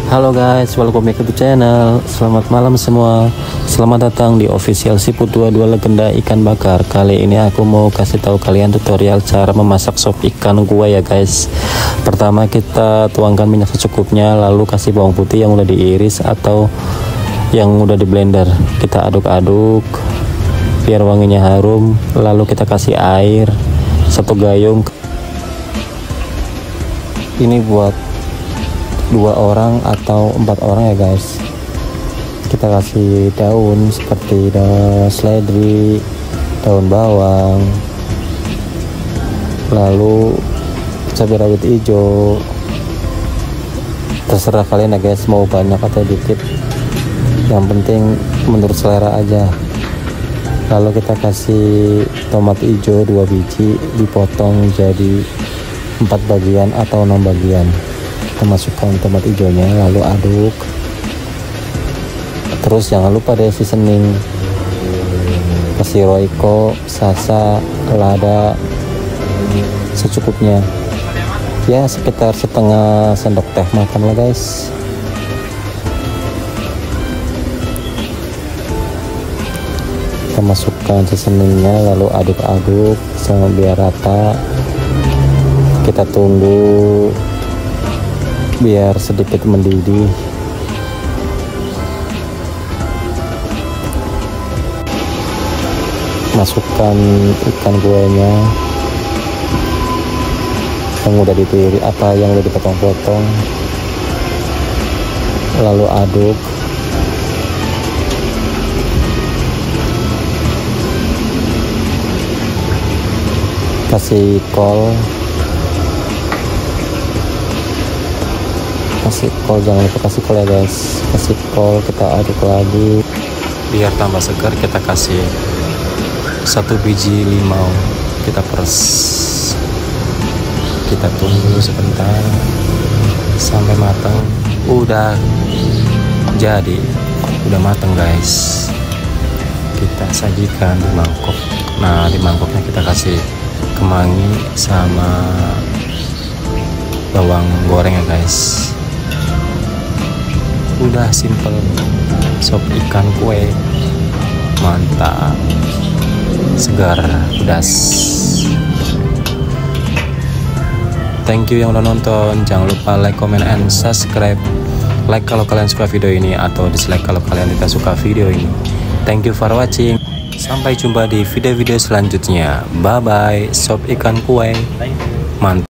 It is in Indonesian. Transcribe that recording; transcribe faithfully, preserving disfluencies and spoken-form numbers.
Halo guys, welcome back to channel. Selamat malam semua. Selamat datang di official Siput dua puluh dua Legenda Ikan Bakar. Kali ini aku mau kasih tahu kalian tutorial cara memasak sop ikan gua ya guys. Pertama kita tuangkan minyak secukupnya, lalu kasih bawang putih yang udah diiris atau yang udah di blender. Kita aduk-aduk biar wanginya harum, lalu kita kasih air satu gayung. Ini buat dua orang atau empat orang ya guys. Kita kasih daun seperti daun seledri, daun bawang, lalu cabai rawit hijau. Terserah kalian ya guys, mau banyak atau dikit, yang penting menurut selera aja. Lalu kita kasih tomat hijau dua biji, dipotong jadi empat bagian atau enam bagian. Kita masukkan tomat hijaunya, lalu aduk. Terus jangan lupa deh seasoning, kasih royco, sasa, lada secukupnya, ya sekitar setengah sendok teh makan lah guys. Kita masukkan seasoningnya, lalu aduk-aduk sampai biar rata. Kita tunggu biar sedikit mendidih. Masukkan ikan guanya yang udah dipilih apa yang udah dipotong-potong, lalu aduk. Kasih kol, kasih kol, jangan lupa kasih kol ya guys. Kasih kol, kita aduk lagi biar tambah segar. Kita kasih satu biji limau, kita peres. Kita tunggu sebentar sampai matang. Udah jadi, udah matang guys. Kita sajikan di mangkok. Nah, di mangkoknya kita kasih kemangi sama bawang goreng ya guys. Udah simple, sop ikan kue mantap, segar, pedas. Thank you yang udah nonton. Jangan lupa like, comment, and subscribe. Like kalau kalian suka video ini, atau dislike kalau kalian tidak suka video ini. Thank you for watching. Sampai jumpa di video-video selanjutnya. Bye bye. Sop ikan kue mantap.